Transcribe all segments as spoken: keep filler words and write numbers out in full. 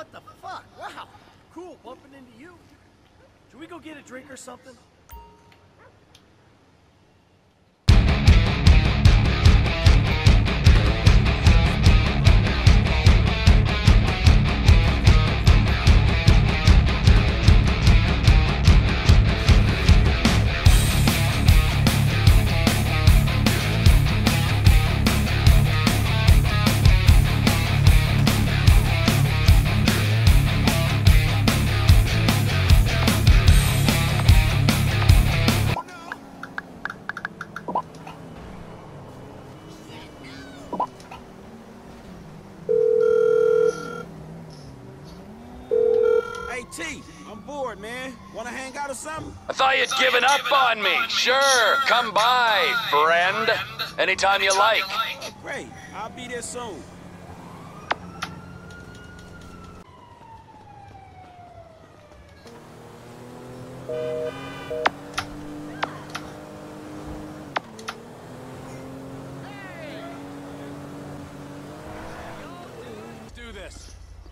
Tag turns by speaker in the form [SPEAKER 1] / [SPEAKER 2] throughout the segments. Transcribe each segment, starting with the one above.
[SPEAKER 1] What the fuck? Wow. Cool bumping into you. Should we go get a drink or something?
[SPEAKER 2] T, I'm bored, man. Wanna hang out or something?
[SPEAKER 3] I thought you'd given up on me. Sure, come by, friend. Anytime you like.
[SPEAKER 2] Oh, great. I'll be there soon.
[SPEAKER 3] Let's do this.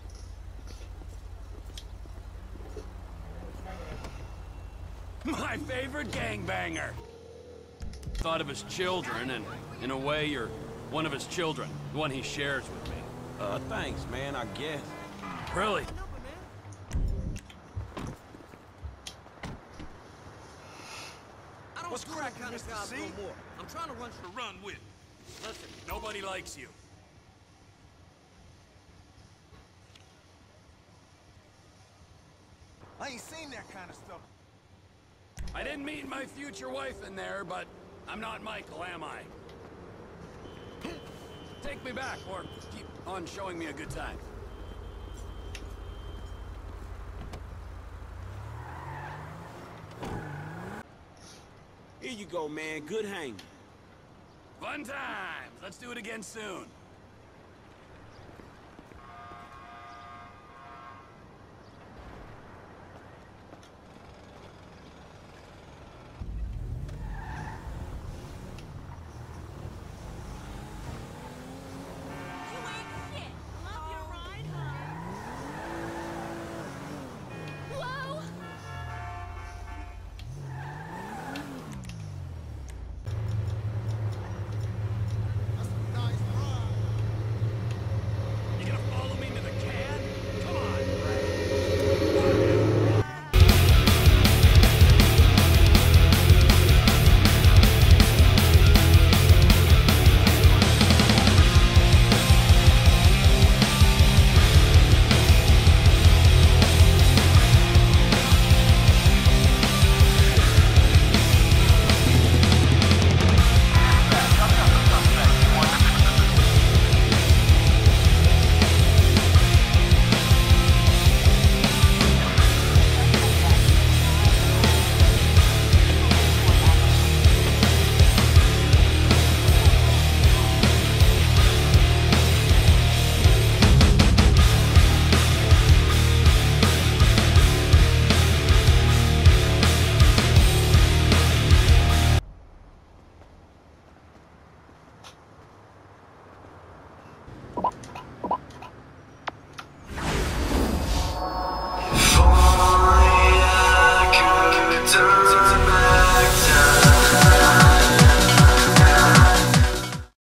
[SPEAKER 3] My favorite gangbanger. Thought of his children, and in a way, you're one of his children. The one he shares with me.
[SPEAKER 2] Uh, thanks, man, I guess.
[SPEAKER 3] Really?
[SPEAKER 4] I don't
[SPEAKER 2] What's
[SPEAKER 4] do that
[SPEAKER 2] cracking,
[SPEAKER 4] kind of
[SPEAKER 2] Mister
[SPEAKER 4] job
[SPEAKER 2] C?
[SPEAKER 4] no more. I'm trying to run
[SPEAKER 3] To run with. Listen, nobody likes you.
[SPEAKER 1] I ain't seen that kind of stuff.
[SPEAKER 3] I didn't mean my future wife in there, but I'm not Michael, am I? Take me back, or keep on showing me a good time.
[SPEAKER 2] Here you go, man. Good hanging.
[SPEAKER 3] Fun times! Let's do it again soon.